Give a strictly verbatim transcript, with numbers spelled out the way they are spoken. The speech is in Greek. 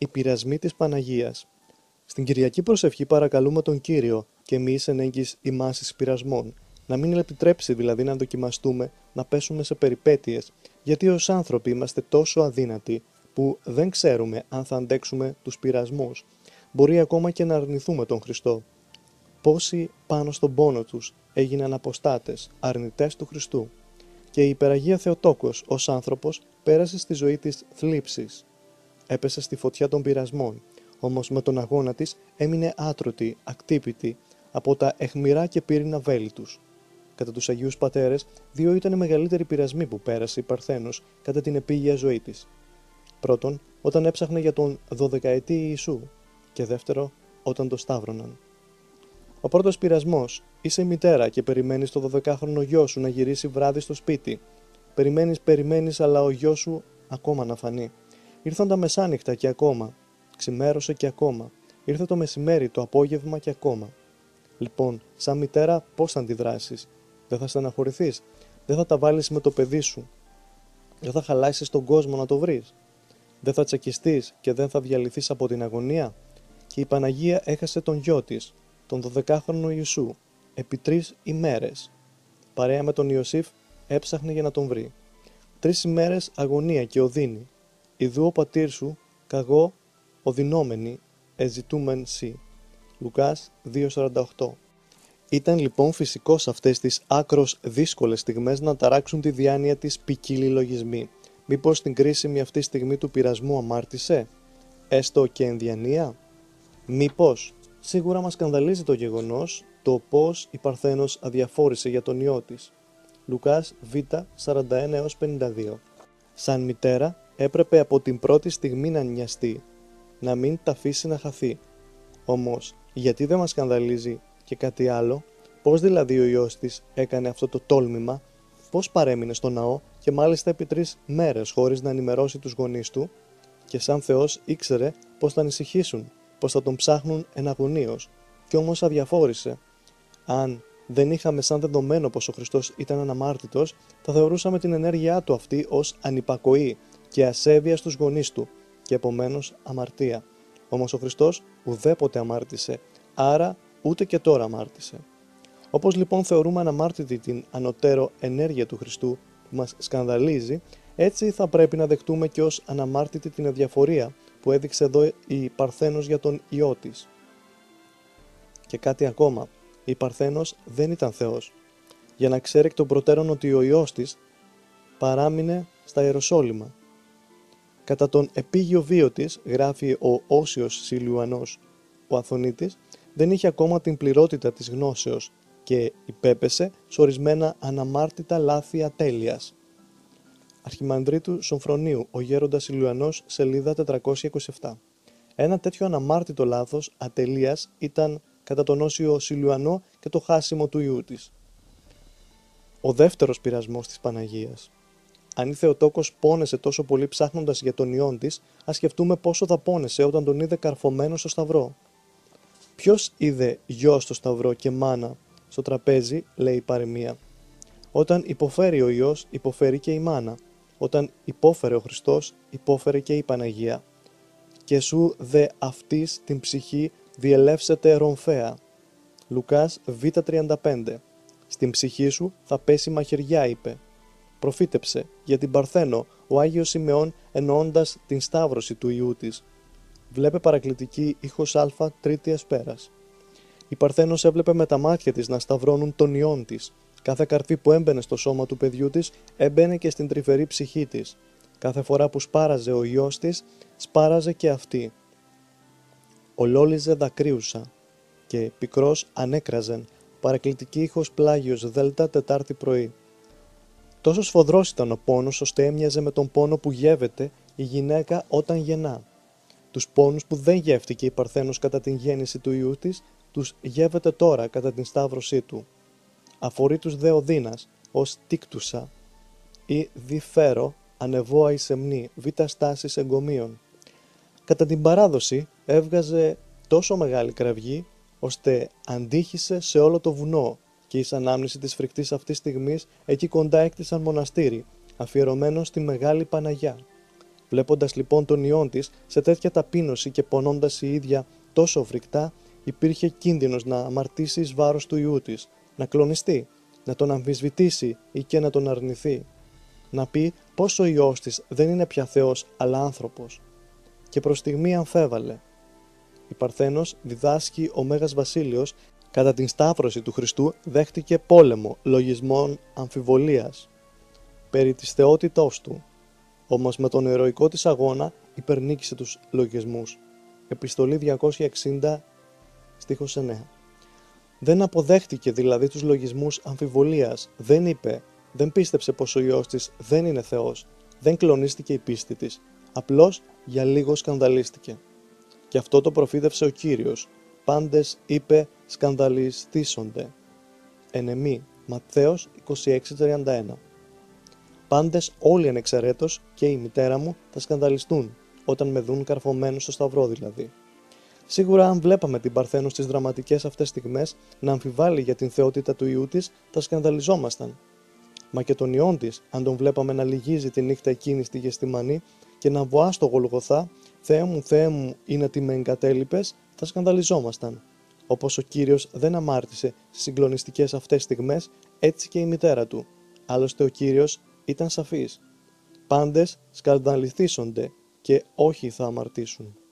Οι πειρασμοί της Παναγίας. Στην Κυριακή προσευχή παρακαλούμε τον Κύριο και εμείς εν έγκυς ημάς εις πειρασμών, να μην επιτρέψει δηλαδή να δοκιμαστούμε, να πέσουμε σε περιπέτειες, γιατί ως άνθρωποι είμαστε τόσο αδύνατοι που δεν ξέρουμε αν θα αντέξουμε τους πειρασμούς. Μπορεί ακόμα και να αρνηθούμε τον Χριστό. Πόσοι πάνω στον πόνο τους έγιναν αποστάτες, αρνητές του Χριστού. Και η Υπεραγία Θεοτόκος ως άνθρωπος πέρασε στη ζωή της θλίψης. Έπεσε στη φωτιά των πειρασμών, όμως με τον αγώνα της έμεινε άτρωτη, ακτύπητη από τα αιχμηρά και πύρινα βέλη τους. Κατά τους Αγίους Πατέρες, δύο ήταν οι μεγαλύτεροι πειρασμοί που πέρασε η Παρθένος κατά την επίγεια ζωή της. Πρώτον, όταν έψαχνε για τον δωδεκαετή Ιησού, και δεύτερο, όταν το σταύρωναν. Ο πρώτος πειρασμός: είσαι μητέρα και περιμένεις το δωδεκάχρονο γιο σου να γυρίσει βράδυ στο σπίτι. Περιμένεις, περιμένεις, αλλά ο γιος σου ακόμα να φανεί. Ήρθαν τα μεσάνυχτα και ακόμα. Ξημέρωσε και ακόμα. Ήρθε το μεσημέρι, το απόγευμα και ακόμα. Λοιπόν, σαν μητέρα, πώς θα αντιδράσεις? Δεν θα στεναχωρηθείς? Δεν θα τα βάλεις με το παιδί σου? Δεν θα χαλάσεις τον κόσμο να το βρεις? Δεν θα τσακιστείς και δεν θα διαλυθείς από την αγωνία? Και η Παναγία έχασε τον γιο της, τον δωδεκάχρονο Ιησού, επί τρεις ημέρες. Παρέα με τον Ιωσήφ έψαχνε για να τον βρει. Τρεις ημέρες αγωνία και οδύνη. Ιδού ο πατήρ σου, καγώ, οδυνόμενη, εζητούμεν σοι. Λουκάς δύο σαράντα οκτώ. Ήταν λοιπόν φυσικό σε αυτές τις άκρος δύσκολες στιγμές να ταράξουν τη διάνοια της ποικίλοι λογισμοί. Μήπως στην κρίσιμη αυτή στιγμή του πειρασμού αμάρτησε, έστω και εν διανία? Μήπως? Σίγουρα μας σκανδαλίζει το γεγονός το πώς η Παρθένος αδιαφόρησε για τον ιό της. Λουκάς Β σαράντα ένα έως πενήντα δύο. Σαν μητέρα έπρεπε από την πρώτη στιγμή να νοιαστεί, να μην τα αφήσει να χαθεί. Όμως, γιατί δεν μας σκανδαλίζει και κάτι άλλο? Πώς δηλαδή ο ιός της έκανε αυτό το τόλμημα? Πώς παρέμεινε στο ναό και μάλιστα επί τρεις μέρες χωρίς να ενημερώσει τους γονείς του? Και σαν Θεός ήξερε πως θα ανησυχήσουν, πως θα τον ψάχνουν εναγωνίως, κι όμως αδιαφόρησε. Αν δεν είχαμε σαν δεδομένο πως ο Χριστός ήταν αναμάρτητος, θα θεωρούσαμε την ενέργειά του αυτή ως ανυπακοή και ασέβεια στους γονείς του και επομένως αμαρτία. Όμως ο Χριστός ουδέποτε αμάρτησε, άρα ούτε και τώρα αμάρτησε. Όπως λοιπόν θεωρούμε αναμάρτητη την ανωτέρω ενέργεια του Χριστού που μας σκανδαλίζει, έτσι θα πρέπει να δεχτούμε και ως αναμάρτητη την αδιαφορία που έδειξε εδώ η Παρθένος για τον ιό της. Και κάτι ακόμα, η Παρθένος δεν ήταν Θεός. Για να ξέρει εκ των προτέρων ότι ο ιός της παράμεινε στα Ιεροσόλυμα. Κατά τον επίγειο βίο της, γράφει ο Όσιος Σιλουανός, ο Αθωνίτης, δεν είχε ακόμα την πληρότητα της γνώσεως και υπέπεσε σε ορισμένα αναμάρτητα λάθη ατέλειας. Αρχιμανδρίτου Σομφρονίου, ο γέροντας Σιλουανός, σελίδα τετρακόσια είκοσι επτά. Ένα τέτοιο αναμάρτητο λάθος ατελείας ήταν κατά τον Όσιο Σιλουανό και το χάσιμο του ιού της. Ο δεύτερος πειρασμός της Παναγίας. Αν η Θεοτόκος πόνεσε τόσο πολύ ψάχνοντας για τον ιόν της, ας σκεφτούμε πόσο θα πόνεσε όταν τον είδε καρφωμένο στο σταυρό. Ποιος είδε γιο στο σταυρό και μάνα στο τραπέζι, λέει η παροιμία? Όταν υποφέρει ο Υιός, υποφέρει και η μάνα. Όταν υπόφερε ο Χριστός, υπόφερε και η Παναγία. Και σου δε αυτής την ψυχή διελεύσεται ρομφαία. Λουκάς Β τριάντα πέντε. Στην ψυχή σου θα πέσει μαχαιριά, είπε. Προφήτεψε για την Παρθένο ο Άγιος Σιμεών εννοώντας την σταύρωση του ιού της. Βλέπε παρακλητική ήχος α τρίτη ασπέρας. Η Παρθένος έβλεπε με τα μάτια της να σταυρώνουν τον ιόν της. Κάθε καρφί που έμπαινε στο σώμα του παιδιού της έμπαινε και στην τρυφερή ψυχή της. Κάθε φορά που σπάραζε ο ιός της, σπάραζε και αυτή. Ολόλιζε δακρύουσα και πικρός ανέκραζεν, παρακλητική ήχος πλάγιος δέλτα τετάρτη πρωί. Τόσο σφοδρός ήταν ο πόνος, ώστε έμοιαζε με τον πόνο που γεύεται η γυναίκα όταν γεννά. Τους πόνους που δεν γεύτηκε η Παρθένος κατά την γέννηση του ιού της, τους γεύεται τώρα κατά την σταύρωσή του. Αφορεί τους δε οδύνας, ως τίκτουσα ή διφέρο ανεβόα η σεμνή, β' στάσης εγκομείων. Κατά την παράδοση έβγαζε τόσο μεγάλη κραυγή, ώστε αντίχησε σε όλο το βουνό και εις ανάμνηση της φρικτής αυτής στιγμής εκεί κοντά έκτισαν μοναστήρι, αφιερωμένο στη Μεγάλη Παναγιά. Β' Βλέποντας λοιπόν τον ιόν της σε τέτοια ταπείνωση και πονώντας η ίδια τόσο φρικτά, υπήρχε κίνδυνος να αμαρτήσει εις βάρος του ιού της, να κλονιστεί, να τον αμφισβητήσει ή και να τον αρνηθεί. Να πει πως ο ιός της δεν είναι πια Θεός αλλά άνθρωπος. Και προς στιγμή αμφέβαλε. Η Παρθένος διδάσκει ο Μέγας Βασίλειος κατά την σταύρωση του Χριστού δέχτηκε πόλεμο λογισμών αμφιβολίας περί της θεότητός του, όμως με τον ηρωικό της αγώνα υπερνίκησε τους λογισμούς. Επιστολή διακόσια εξήντα, στίχος εννέα. Δεν αποδέχτηκε δηλαδή τους λογισμούς αμφιβολίας, δεν είπε, δεν πίστεψε πως ο Υιός της δεν είναι Θεός, δεν κλονίστηκε η πίστη της, απλώς για λίγο σκανδαλίστηκε. Και αυτό το προφήτευσε ο Κύριος, πάντες είπε σκανδαλιστήσονται. Ενεμή, Ματθαίος είκοσι έξι τριάντα ένα. Πάντες όλοι ανεξαιρέτως και η μητέρα μου θα σκανδαλιστούν, όταν με δουν καρφωμένο στο σταυρό δηλαδή. Σίγουρα, αν βλέπαμε την Παρθένο στις δραματικές αυτές στιγμές να αμφιβάλλει για την θεότητα του ιού της, θα σκανδαλιζόμασταν. Μα και τον ιόν της, αν τον βλέπαμε να λυγίζει τη νύχτα εκείνη στη Γεστημανή και να βοά στο Γολγοθά, Θεέ μου, Θεέ μου, είναι ότι με εγκατέλειπες, θα σκανδαλιζόμασταν. Όπως ο Κύριος δεν αμάρτησε στις συγκλονιστικές αυτές στιγμές, έτσι και η μητέρα του. Άλλωστε ο Κύριος ήταν σαφής. Πάντες σκανδαλιστήσονται και όχι θα αμαρτήσουν.